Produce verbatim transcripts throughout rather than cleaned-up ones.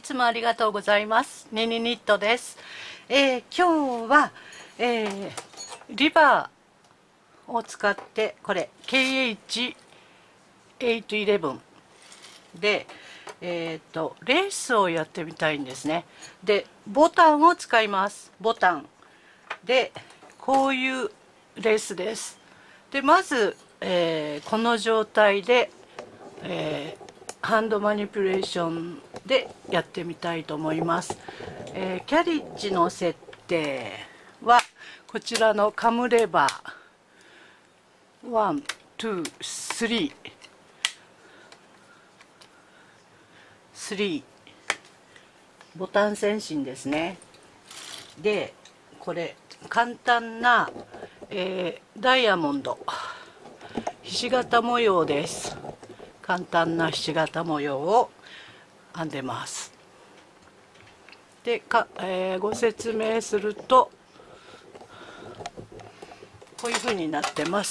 つもありがとうございます。ニニニットです。えー、今日は、えー、リバーを使ってこれ ケーエイチはちいちいち で、えー、とレースをやってみたいんですね。でボタンを使います。ボタンでこういうレースです。でまず、えー、この状態で、えーハンドマニピュレーションでやってみたいと思います。えー、キャリッジの設定はこちらのカムレバーワン、ツー、スリー、スリーボタンセンシンですね。でこれ簡単な、えー、ダイヤモンドひし形模様です。簡単なひし形模様を編んでます。でか、えー、ご説明するとこういう風になってます。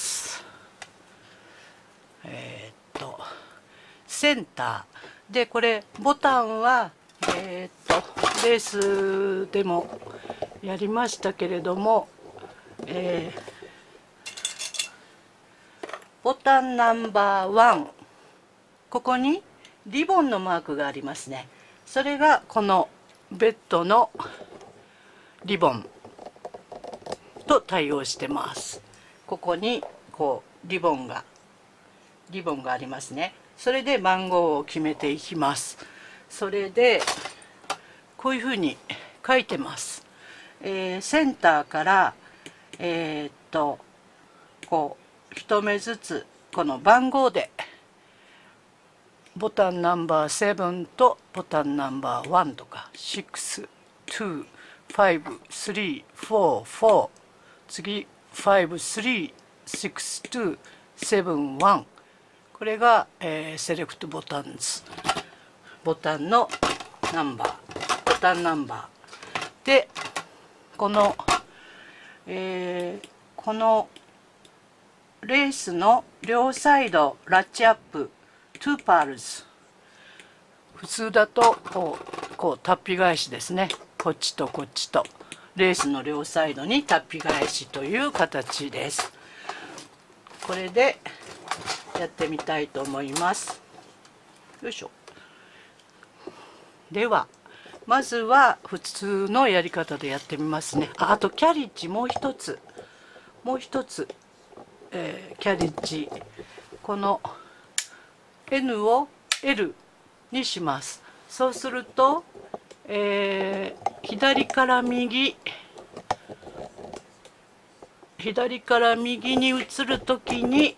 えー、っとセンターでこれボタンは、えー、っとレースでもやりましたけれども、えー、ボタンナンバーワン、ここにリボンのマークがありますね。それがこのベッドのリボンと対応してます。ここにこうリボンがリボンがありますね。それで番号を決めていきます。それでこういうふうに書いてます。えー、センターからえー、っとこう一目ずつこの番号でボタンナンバーセブンとボタンナンバーワンとかシックス、ツー、ファイブ、スリー、フォー、フォー、次ファイブ、スリー、シックス、ツー、セブン、ワン、これが、えー、セレクトボタンズ、ボタンのナンバー、ボタンナンバーでこの、えー、このレースの両サイドラッチアップトゥーパールズ、普通だとこう、こうタッピ返しですね。こっちとこっちとレースの両サイドにタッピ返しという形です。これでやってみたいと思います。よいしょ。ではまずは普通のやり方でやってみますね。 あ, あとキャリッジもう一つもう一つ、えー、キャリッジこの エヌ を エル にします。そうすると、えー、左から右左から右に移るときに、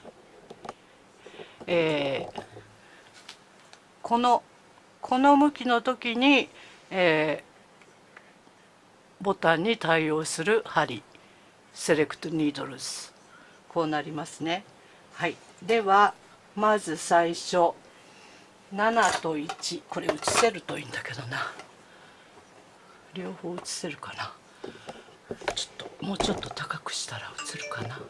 えー、このこの向きの時に、えー、ボタンに対応する針セレクトニードルズ、こうなりますね。はい、ではまず最初ななといち、これ写せるといいんだけどな。両方写せるかな。ちょっともうちょっと高くしたら写るかな。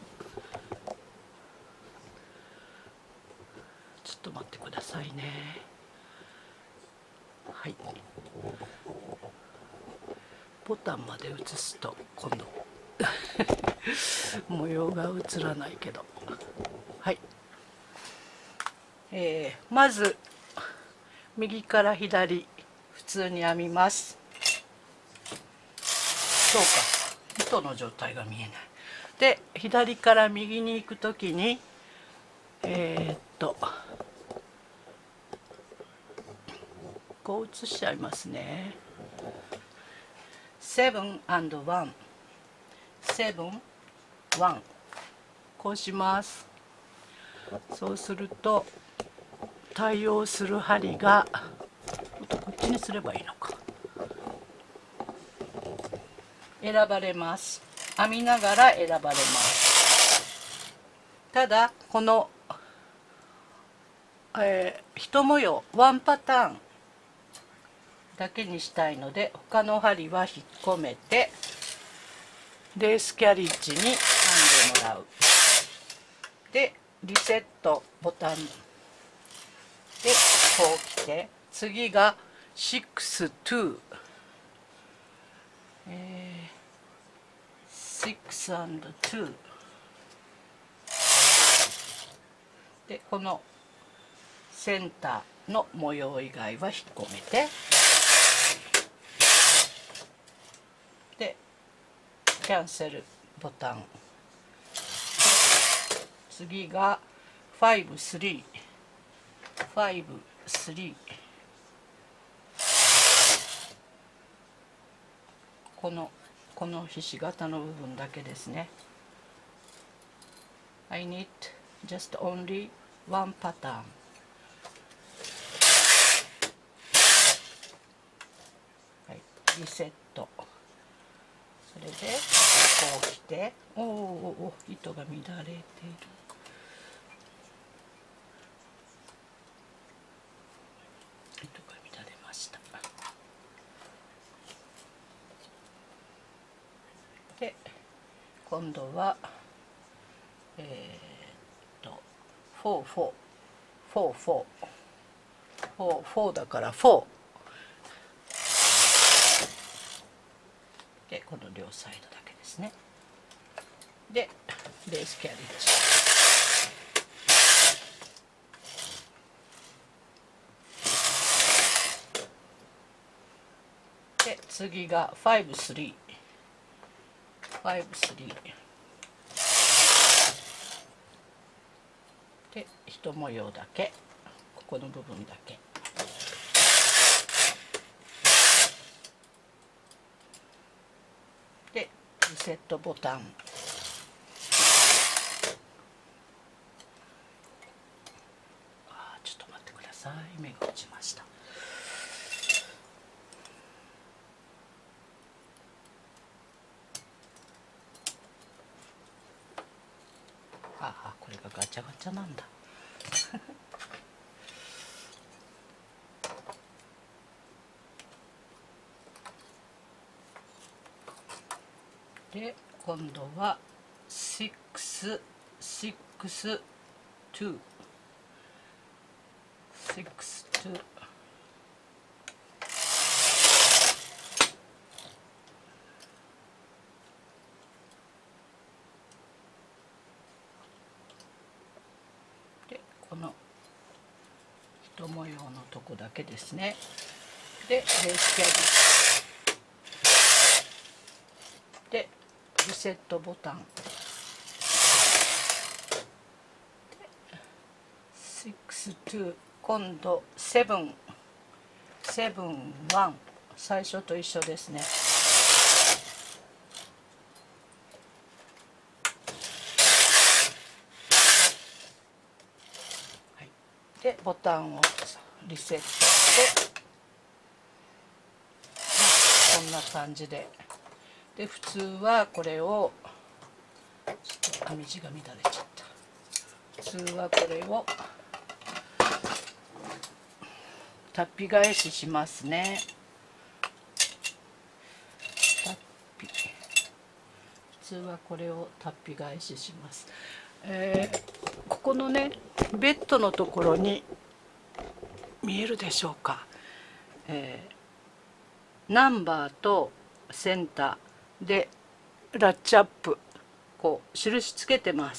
ちょっと待ってくださいね。はい、ボタンまで写すと今度模様が映らないけど、はい、えー、まず右から左普通に編みます。そうか、糸の状態が見えない。で左から右に行くときにえー、っとこう写しちゃいますね。セブンアンドワン、セブン、ワン、こうします。そうすると対応する針がこっちにすればいいのか、選ばれます。編みながら選ばれます。ただこの、えー、一模様ワンパターンだけにしたいので他の針は引っ込めてレースキャリッジに編んでもらう。でリセットボタンでこう来て、次がシックスツー、えー、シックスアンドツーで、このセンターの模様以外は引っ込めて、でキャンセルボタン、次がファイブスリー、ファイブスリー、このこのひし形の部分だけですね。 I need just only one pattern。 はい、リセット。それでこう来て、おおおお、糸が乱れている。糸が乱れました。で今度はえー、っとフォーフォーフォーフォーフォーフォーだからフォーで、この両サイドだけですね。でレースキャリッジで、次がファイブスリー、ファイブスリーで、一模様だけ、ここの部分だけ。でリセットボタン、あ、ちょっと待ってください、目が落ちました。ああ、これがガチャガチャなんだ。で今度はシックス、シックス、ツー、シックス、ツーで、この一模様のとこだけですね。でレースキャリでリセットボタン、シックス、ツー、今度セブン、セブン、ワン、最初と一緒ですね。はい、でボタンをリセットして、こんな感じで。で普通はこれをちょっと編み地が乱れちゃった。普通はこれをタッピ返ししますね。タッピ、普通はこれをタッピ返しします。えー、ここのねベッドのところに見えるでしょうか、えー、ナンバーとセンターでラッチアップ、こう印つけてます。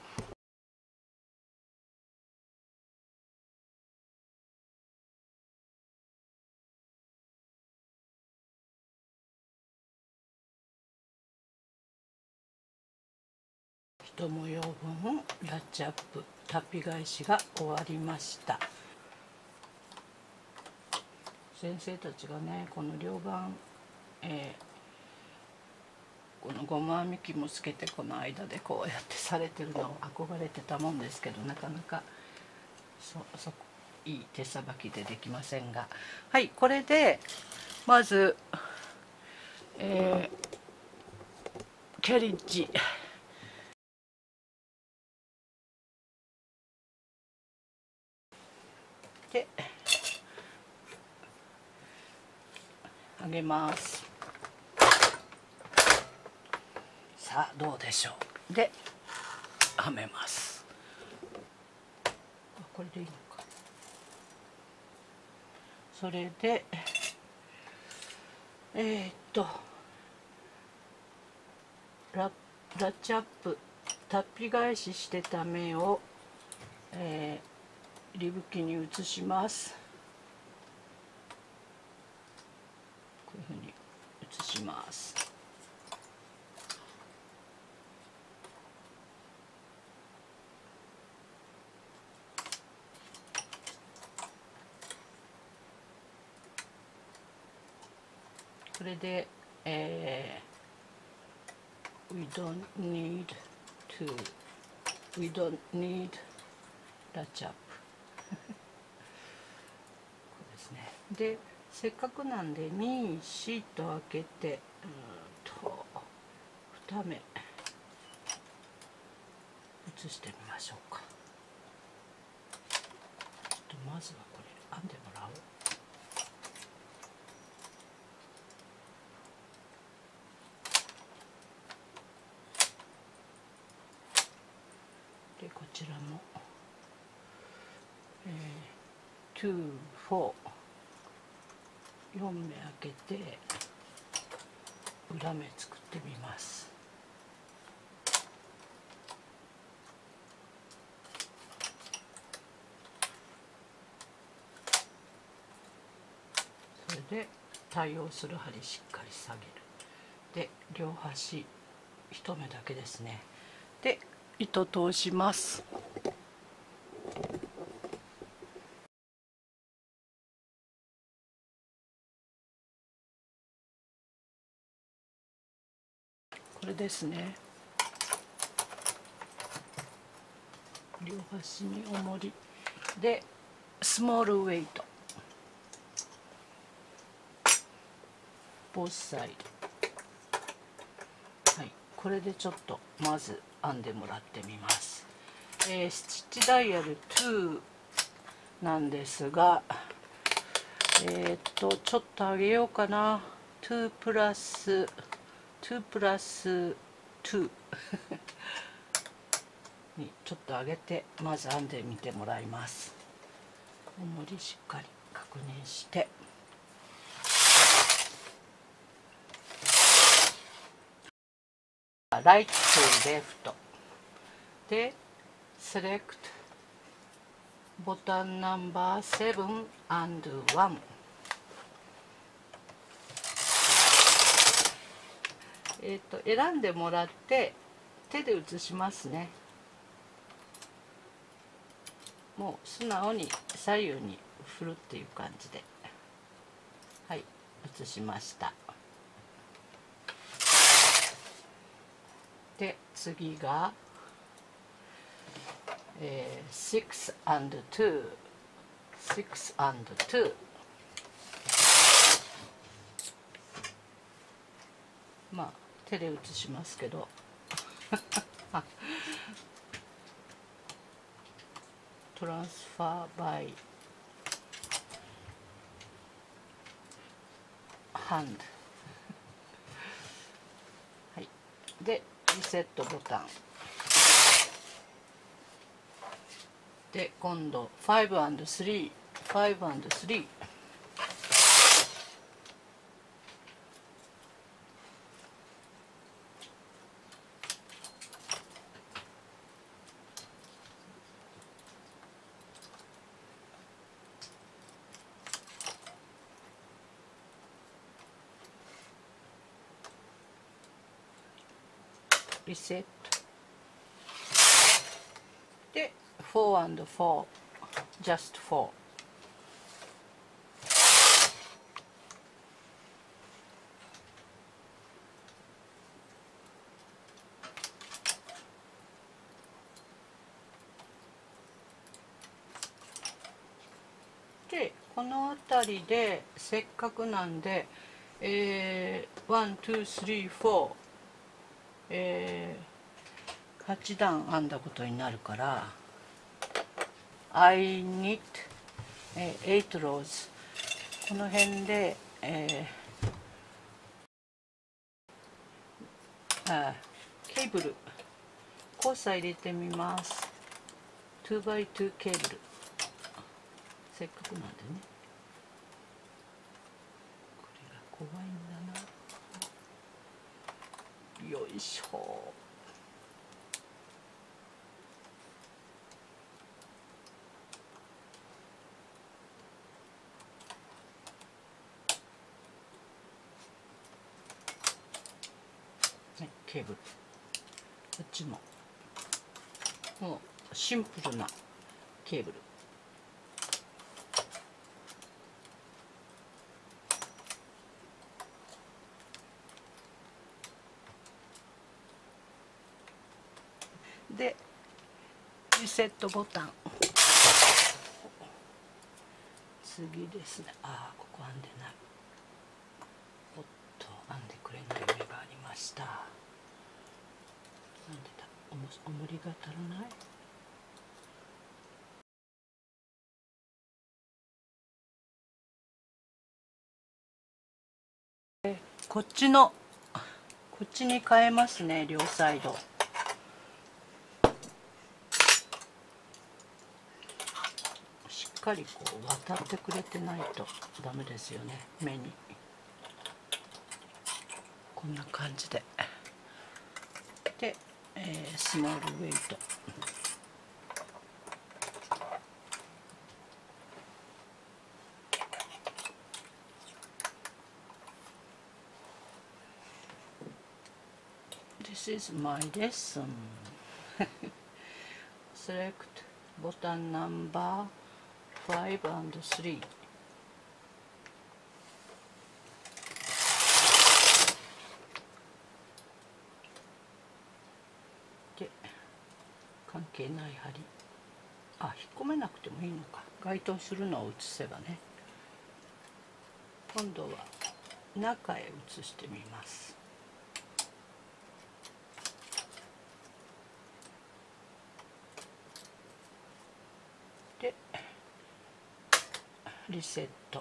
一模様分ラッチアップ、タッピ返しが終わりました。先生たちがね、この両番、えー、このゴム編み機もつけてこの間でこうやってされてるのを憧れてたもんですけど、なかなかそそいい手さばきでできませんが、はい、これでまず、えー、キャリッジで上げます。さあどうでしょう。ではめます。あ、これでいいのか。 それでえー、っとララッチアップタッピ返ししてた面を、えー、リブ機に移します。こういうふうに移します。これで、えー、we don't need to we don't need latch up こうですね。でせっかくなんでにシート開けてうんとに目移してみましょうか。ちょっとまずはこれ編んでもらおう。でこちらも、えー、に、よん、よん目開けて裏目作ってみます。それで対応する針しっかり下げる。で両端いち目だけですね。で糸通します。これですね。両端に重りでスモールウェイトボスサイド。はい、これでちょっとまず編んでもらってみます。えー、スティッチダイヤルになんですが、えー、っとちょっと上げようかな。にプラスにプラスににちょっと上げてまず編んでみてもらいます。重りしっかり確認してライトとレフトでセレクトボタンナンバーセブンアンドワン。えっと選んでもらって手で写しますね。もう素直に左右に振るっていう感じで、はい写しました。で次が、えー、ろく and に ろく and にまあ手で写しますけどトランスファーバイハンドはいでリセットボタンで今度ご and さんご and さんリセットでよん and よん just よんでこの辺りでせっかくなんで、えー、ワン、ツー、スリー、フォー、えー、はち段編んだことになるから I knit えー、エイト rows この辺で、えー、あケーブル交差入れてみます。 にバイに ケーブルせっかくなんでねいしょ。はい、ケーブルこっちももうシンプルなケーブル。でリセットボタン、次ですね。ああ、ここ編んでない。おっと、編んでくれない目がありました。なんでだ、おもおもりが足らない。こっちのこっちに変えますね、両サイド。しっかりこう渡ってくれてないとダメですよね、目に。こんな感じで。で、えー、スモールウェイト。This is my lesson. Select ボタンナンバーファイブ and スリー。で、関係ない針。あ、引っ込めなくてもいいのか。該当するのを写せばね。今度は中へ移してみます。で、リセット。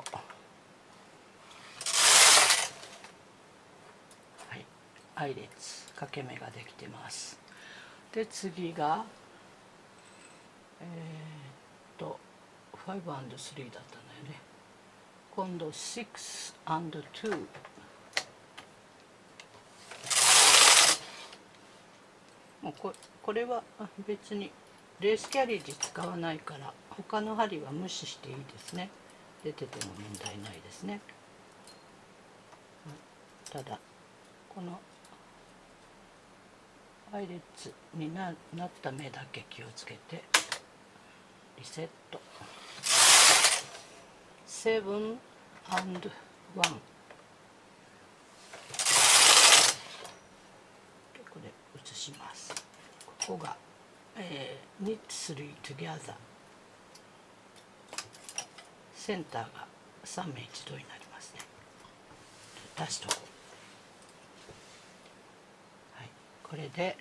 はい、配列掛け目ができてます。で、次がえー、っとファイブ and スリーだったんだよね。今度シックス and ツー。もうここれは別にレースキャリージ使わないから他の針は無視していいですね。出てても問題ないですね。ただこの配列に な, なった目だけ気をつけて。リセット。セブン and ワン。これ移します。ここが、えー、knit three together。センターがさん目一度になりますね。出しとこう。はい、これで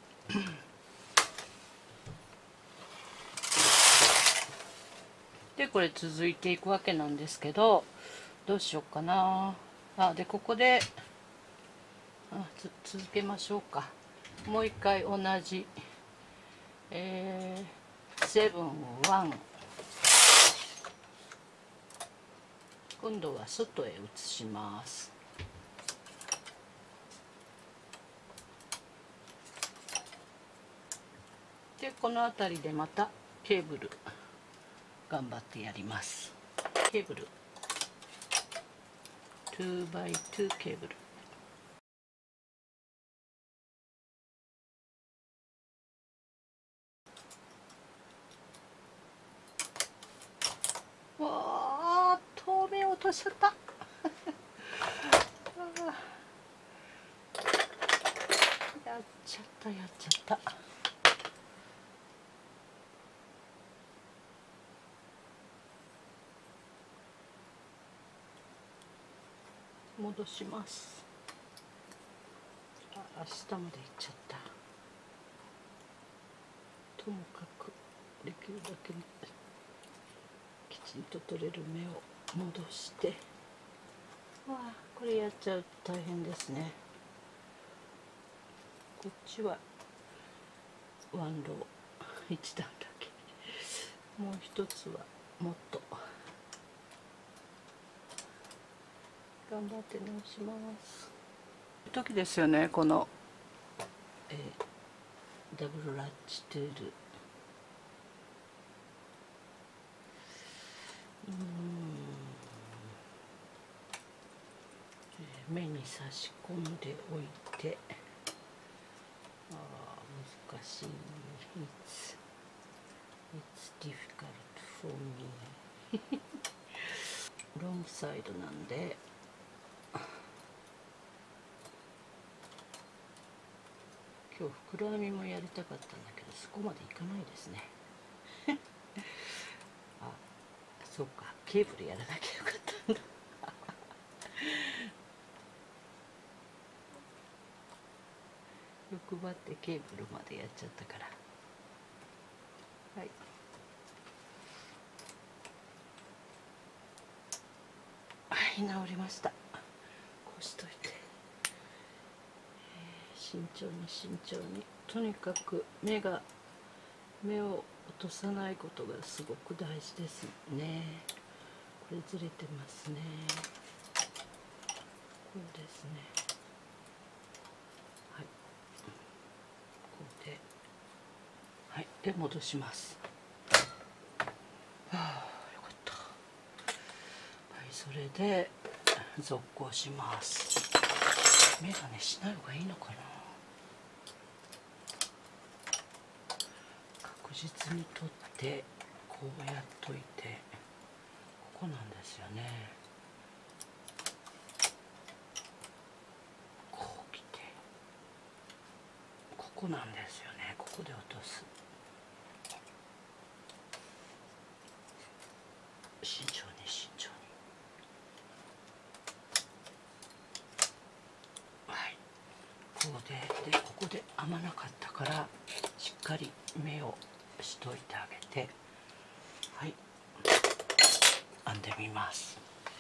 でこれ続いていくわけなんですけど、どうしようかなあ。でここであつ続けましょうか。もう一回同じ、えー、セブンワン。今度は外へ移します。でこの辺りでまたケーブル頑張ってやります。ケーブル ツーバイツー ケーブル。わあ、透明落としちゃったやっちゃったやっちゃった。戻します。あ、下まで行っちゃった。ともかくできるだけきちんと取れる目を戻して。わあ、これやっちゃうと大変ですね。こっちはワンロー一段だけ。もう一つはもっと頑張って直します。時ですよね、このえー、ダブルラッチトゥール、うん、えー、目に差し込んでおいて、あー難しい。It's, it's difficult for me ロングサイドなんで、今日袋編みもやりたかったんだけどそこまでいかないですねあ、そうか、ケーブルやらなきゃよかったんだ欲張ってケーブルまでやっちゃったから。はい、はい、治りました。こうしといて、えー、慎重に慎重に、とにかく目が目を落とさないことがすごく大事ですね。これずれてますね。こうですね。はい、こうで、はい、で戻します。はあ、よかった。はい、それで続行します。眼鏡しない方がいいのかな。確実に取ってこうやっといて、ここなんですよね。こう来てここなんですよね。ここで落とす。慎重に慎重に。はい、こうで、でここで編まなかったからしっかり目をしといてあげて、はい、編んでみます。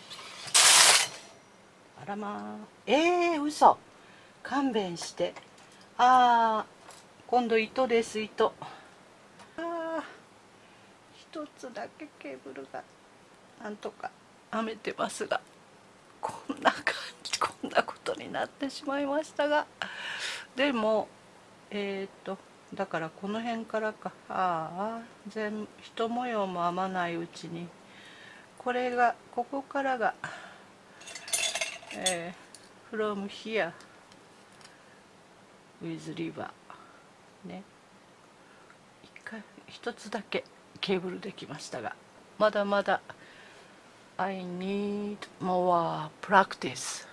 あらまー、えー、嘘、勘弁して。あー、今度糸です、糸。あー、一つだけケーブルがなんとか編めてますが、こんな感じ、こんなことになってしまいましたが、でもえっ、ー、とだからこの辺からか、ああ全一模様も編まないうちに、これがここからが、えー、from here with river ね、一回一つだけケーブルできましたが、まだまだ I need more practice.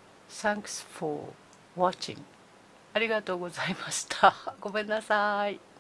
Thanks for watching. ありがとうございました。ごめんなさい。